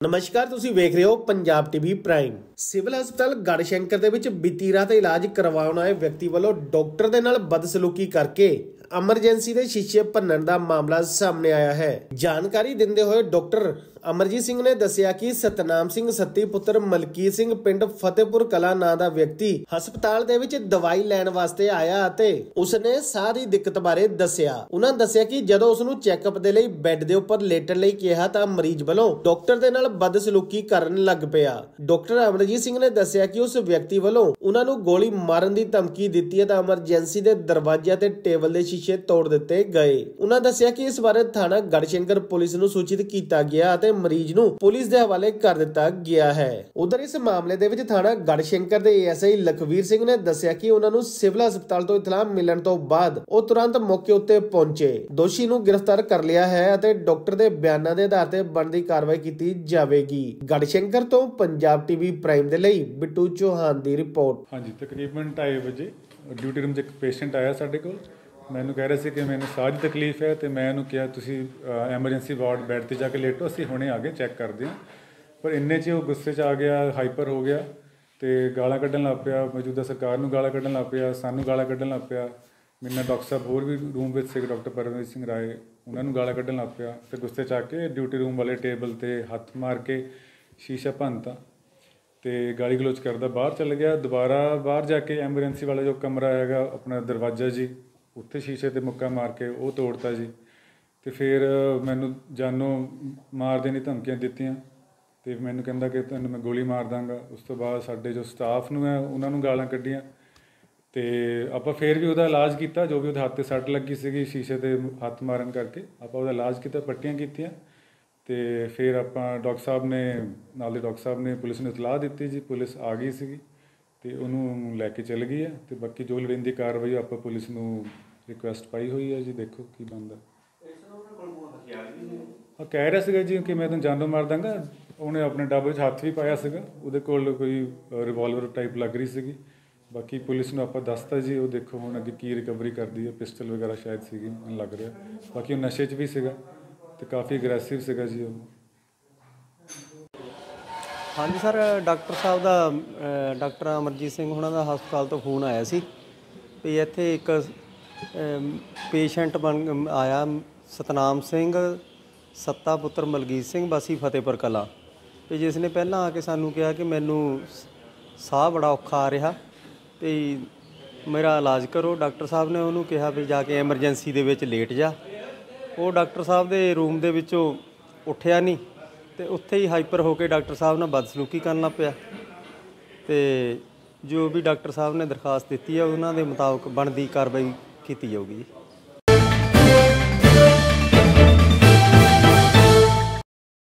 ਨਮਸਕਾਰ, ਤੁਸੀਂ ਵੇਖ ਰਹੇ ਹੋ ਪੰਜਾਬ ਟੀਵੀ ਪ੍ਰਾਈਮ। ਸਿਵਲ ਹਸਪਤਾਲ ਗੜਸ਼ੰਕਰ ਦੇ ਵਿੱਚ ਬੀਤੀ ਰਾਤ ਇਲਾਜ ਕਰਵਾਉਣ ਆਏ ਵਿਅਕਤੀ ਵੱਲੋਂ ਡਾਕਟਰ ਦੇ ਨਾਲ ਬਦਸਲੂਕੀ ਕਰਕੇ ਐਮਰਜੈਂਸੀ ਦੇ ਸ਼ੀਸ਼ੇ ਭੰਨਣ ਦਾ ਮਾਮਲਾ ਸਾਹਮਣੇ ਆਇਆ ਹੈ। ਜਾਣਕਾਰੀ ਦਿੰਦੇ ਹੋਏ ਡਾਕਟਰ ਅਮਰਜੀਤ ਸਿੰਘ ਨੇ ਦੱਸਿਆ ਕਿ ਸਤਨਾਮ ਸਿੰਘ ਸੱਤੀ ਪੁੱਤਰ ਮਲਕੀਤ ਸਿੰਘ ਪਿੰਡ ਫਤਿਹਪੁਰ ਕਲਾਂ ਨਾਂ ਦਾ ਵਿਅਕਤੀ ਹਸਪਤਾਲ ਦੇ ਵਿੱਚ ਦਵਾਈ ਲੈਣ ਵਾਸਤੇ ਆਇਆ ਅਤੇ ਉਸਨੇ ਸਾਹ ਦੀ ਦਿੱਕਤ ਬਾਰੇ ਦੱਸਿਆ। ਉਹਨਾਂ ਦੱਸਿਆ ਕਿ ਜਦੋਂ ਉਸ ਨੂੰ ਚੈੱਕਅਪ ਦੇ ਲਈ ਬੈੱਡ ਦੇ ਉੱਪਰ ਲੇਟਣ ਲਈ ਕਿਹਾ ਤਾਂ ਮਰੀਜ਼ ਵੱਲੋਂ ਡਾਕਟਰ ਦੇ ਨਾਲ ਬਦਸਲੂਕੀ ਕਰਨ ਲੱਗ ਪਿਆ। ਡਾਕਟਰ ਅਮਰਜੀਤ ਸਿੰਘ ਨੇ ਦੱਸਿਆ ਕਿ ਉਸ ਵਿਅਕਤੀ ਵੱਲੋਂ ਉਹਨਾਂ ਨੂੰ ਗੋਲੀ ਮਾਰਨ ਦੀ ਧਮਕੀ ਦਿੱਤੀ ਹੈ ਤਾਂ ਐਮਰਜੈਂਸੀ ਦੇ ਦਰਵਾਜ਼ੇ ਤੇ ਟੇਬਲ ਦੇ ਸ਼ੀਸ਼ੇ ਤੋੜ ਦਿੱਤੇ ਗਏ। ਉਹਨਾਂ ਦੱਸਿਆ ਕਿ ਇਸ ਬਾਰੇ ਥਾਣਾ ਗੜਸ਼ੰਕਰ ਪੁਲਿਸ ਨੂੰ ਸੂਚਿਤ ਕੀਤਾ ਗਿਆ ਅਤੇ ਮਰੀਜ਼ ਨੂੰ ਪੁਲਿਸ ਦੇ ਹਵਾਲੇ ਕਰ ਦਿੱਤਾ ਗਿਆ ਹੈ। ਉਧਰ ਇਸ ਮਾਮਲੇ ਦੇ ਵਿੱਚ ਥਾਣਾ ਗੜਸ਼ੰਕਰ ਦੇ ਏਐਸਆਈ ਲਖਵੀਰ ਸਿੰਘ ਨੇ ਦੱਸਿਆ ਕਿ ਉਹਨਾਂ ਨੂੰ ਸਿਵਲ ਹਸਪਤਾਲ ਤੋਂ ਇਤਲਾਹ ਮਿਲਣ ਤੋਂ ਬਾਅਦ ਉਹ ਤੁਰੰਤ ਮੌਕੇ ਉੱਤੇ ਪਹੁੰਚੇ। ਦੋਸ਼ੀ ਨੂੰ ਗ੍ਰਿਫਤਾਰ ਕਰ ਲਿਆ ਹੈ ਅਤੇ ਡਾਕਟਰ ਦੇ ਬਿਆਨਾਂ ਦੇ ਆਧਾਰ ਤੇ ਬਣਦੀ ਕਾਰਵਾਈ ਕੀਤੀ ਜਾਵੇਗੀ। ਗੜਸ਼ੰਕਰ ਤੋਂ ਪੰਜਾਬ ਟੀਵੀ ਪ੍ਰਾਈਮ ਦੇ ਲਈ ਬਿੱਟੂ ਚੌਹਾਨ ਦੀ ਰਿਪੋਰਟ। ਹਾਂਜੀ, ਤਕਰੀਬਨ 2:30 ਵਜੇ ਡਿਊਟੀ ਰੂਮ 'ਚ ਇੱਕ ਪੇਸ਼ੈਂਟ ਆਇਆ ਸਾਡੇ ਕੋਲ। ਮੈਨੂੰ ਕਹਿ ਰਿਹਾ ਸੀ ਕਿ ਮੈਨੂੰ ਸਾਹ ਦੀ ਤਕਲੀਫ ਹੈ ਤੇ ਮੈਂ ਉਹਨੂੰ ਕਿਹਾ ਤੁਸੀਂ ਐਮਰਜੈਂਸੀ ਵਾਰਡ ਬੈੱਡ 'ਤੇ ਜਾ ਕੇ ਲੇਟੋ, ਅਸੀਂ ਹੁਣੇ ਆ ਗਏ ਚੈੱਕ ਕਰਦੇ ਹਾਂ। ਪਰ ਇੰਨੇ 'ਚ ਉਹ ਗੁੱਸੇ 'ਚ ਆ ਗਿਆ, ਹਾਈਪਰ ਹੋ ਗਿਆ ਤੇ ਗਾਲਾਂ ਕੱਢਣ ਲੱਗ ਪਿਆ। ਮੌਜੂਦਾ ਸਰਕਾਰ ਨੂੰ ਗਾਲਾਂ ਕੱਢਣ ਲੱਗ ਪਿਆ, ਸਾਨੂੰ ਗਾਲਾਂ ਕੱਢਣ ਲੱਗ ਪਿਆ। ਮੇਰੇ ਨਾਲ ਡਾਕਟਰ ਸਾਹਿਬ ਹੋਰ ਵੀ ਰੂਮ ਵਿੱਚ ਸੀ, ਡਾਕਟਰ ਪਰਮਵੀਰ ਸਿੰਘ ਰਾਏ, ਉਹਨਾਂ ਨੂੰ ਗਾਲਾਂ ਕੱਢਣ ਲੱਗ ਪਿਆ। ਫਿਰ ਗੁੱਸੇ 'ਚ ਆ ਕੇ ਡਿਊਟੀ ਰੂਮ ਵਾਲੇ ਟੇਬਲ 'ਤੇ ਹੱਥ ਮਾਰ ਕੇ ਸ਼ੀਸ਼ਾ ਭੰਨਤਾ ਤੇ ਗਾਲੀ ਗਲੋਚ ਕਰਦਾ ਬਾਹਰ ਚਲ ਗਿਆ। ਦੁਬਾਰਾ ਬਾਹਰ ਜਾ ਕੇ ਐਮਰਜੈਂਸੀ ਵਾਲਾ ਜੋ ਕਮਰਾ ਹੈਗਾ ਆਪਣਾ ਦਰਵਾਜ਼ਾ ਜੀ, ਉੱਥੇ ਸ਼ੀਸ਼ੇ 'ਤੇ ਮੁੱਕਾ ਮਾਰ ਕੇ ਉਹ ਤੋੜਤਾ ਜੀ। ਅਤੇ ਫਿਰ ਮੈਨੂੰ ਜਾਨੋਂ ਮਾਰ ਦੇਣ ਦੀ ਧਮਕੀਆਂ ਦਿੱਤੀਆਂ ਅਤੇ ਮੈਨੂੰ ਕਹਿੰਦਾ ਕਿ ਤੈਨੂੰ ਮੈਂ ਗੋਲੀ ਮਾਰ ਦਾਂਗਾ। ਉਸ ਤੋਂ ਬਾਅਦ ਸਾਡੇ ਜੋ ਸਟਾਫ ਨੂੰ ਹੈ ਉਹਨਾਂ ਨੂੰ ਗਾਲਾਂ ਕੱਢੀਆਂ ਅਤੇ ਆਪਾਂ ਫਿਰ ਵੀ ਉਹਦਾ ਇਲਾਜ ਕੀਤਾ। ਜੋ ਵੀ ਉਹਦੇ ਹੱਥ 'ਤੇ ਸੱਟ ਲੱਗੀ ਸੀਗੀ ਸ਼ੀਸ਼ੇ 'ਤੇ ਹੱਥ ਮਾਰਨ ਕਰਕੇ, ਆਪਾਂ ਉਹਦਾ ਇਲਾਜ ਕੀਤਾ, ਪੱਟੀਆਂ ਕੀਤੀਆਂ ਅਤੇ ਫਿਰ ਆਪਾਂ ਡਾਕਟਰ ਸਾਹਿਬ ਨੇ ਨਾਲ ਦੇ ਡਾਕਟਰ ਸਾਹਿਬ ਨੇ ਪੁਲਿਸ ਨੂੰ ਇਤਲਾਹ ਦਿੱਤੀ ਜੀ। ਪੁਲਿਸ ਆ ਗਈ ਸੀਗੀ ਅਤੇ ਉਹਨੂੰ ਲੈ ਕੇ ਚੱਲ ਗਈ ਹੈ ਅਤੇ ਬਾਕੀ ਜੋ ਲੋੜੀਂਦੀ ਕਾਰਵਾਈ ਆਪਾਂ ਪੁਲਿਸ ਨੂੰ ਰਿਕੁਐਸਟ ਪਾਈ ਹੋਈ ਹੈ ਜੀ। ਦੇਖੋ ਕੀ ਬਣਦਾ। ਹਾਂ, ਕਹਿ ਰਿਹਾ ਸੀਗਾ ਜੀ ਕਿ ਮੈਂ ਤੈਨੂੰ ਜਾਨੋਂ ਮਾਰ ਦਾਂਗਾ। ਉਹਨੇ ਆਪਣੇ ਡੱਬੇ ਵਿੱਚ ਹੱਥ ਵੀ ਪਾਇਆ ਸੀਗਾ, ਉਹਦੇ ਕੋਲ ਕੋਈ ਰਿਵਾਲਵਰ ਟਾਈਪ ਲੱਗ ਰਹੀ ਸੀਗੀ। ਬਾਕੀ ਪੁਲਿਸ ਨੂੰ ਆਪਾਂ ਦੱਸਤਾ ਜੀ, ਉਹ ਦੇਖੋ ਹੁਣ ਅੱਗੇ ਕੀ ਰਿਕਵਰੀ ਕਰਦੀ ਹੈ। ਪਿਸਟਲ ਵਗੈਰਾ ਸ਼ਾਇਦ ਸੀਗੀ, ਮੈਨੂੰ ਲੱਗ ਰਿਹਾ। ਬਾਕੀ ਉਹ ਨਸ਼ੇ 'ਚ ਵੀ ਸੀਗਾ ਅਤੇ ਕਾਫੀ ਅਗਰੈਸਿਵ ਸੀਗਾ ਜੀ ਉਹ। ਹਾਂਜੀ ਸਰ, ਡਾਕਟਰ ਸਾਹਿਬ ਦਾ ਡਾਕਟਰ ਅਮਰਜੀਤ ਸਿੰਘ ਉਹਨਾਂ ਦਾ ਹਸਪਤਾਲ ਤੋਂ ਫੋਨ ਆਇਆ ਸੀ ਵੀ ਇੱਥੇ ਇੱਕ ਪੇਸ਼ੈਂਟ ਆਇਆ ਸਤਨਾਮ ਸਿੰਘ ਸੱਤਾ ਪੁੱਤਰ ਮਲਕੀਤ ਸਿੰਘ ਵਾਸੀ ਫਤਿਹਪੁਰ ਕਲਾਂ, ਅਤੇ ਜਿਸ ਨੇ ਪਹਿਲਾਂ ਆ ਕੇ ਸਾਨੂੰ ਕਿਹਾ ਕਿ ਮੈਨੂੰ ਸਾਹ ਬੜਾ ਔਖਾ ਆ ਰਿਹਾ ਅਤੇ ਮੇਰਾ ਇਲਾਜ ਕਰੋ। ਡਾਕਟਰ ਸਾਹਿਬ ਨੇ ਉਹਨੂੰ ਕਿਹਾ ਵੀ ਜਾ ਕੇ ਐਮਰਜੈਂਸੀ ਦੇ ਵਿੱਚ ਲੇਟ ਜਾ। ਉਹ ਡਾਕਟਰ ਸਾਹਿਬ ਦੇ ਰੂਮ ਦੇ ਵਿੱਚੋਂ ਉੱਠਿਆ ਨਹੀਂ ਅਤੇ ਉੱਥੇ ਹੀ ਹਾਈਪਰ ਹੋ ਕੇ ਡਾਕਟਰ ਸਾਹਿਬ ਨਾਲ ਬਦਸਲੂਕੀ ਕਰਨ ਲੱਗ ਪਿਆ ਅਤੇ ਜੋ ਵੀ ਡਾਕਟਰ ਸਾਹਿਬ ਨੇ ਦਰਖਾਸਤ ਦਿੱਤੀ ਹੈ ਉਹਨਾਂ ਦੇ ਮੁਤਾਬਕ ਬਣਦੀ ਕਾਰਵਾਈ ਕੀਤੀ ਜਾਊਗੀ ਜੀ।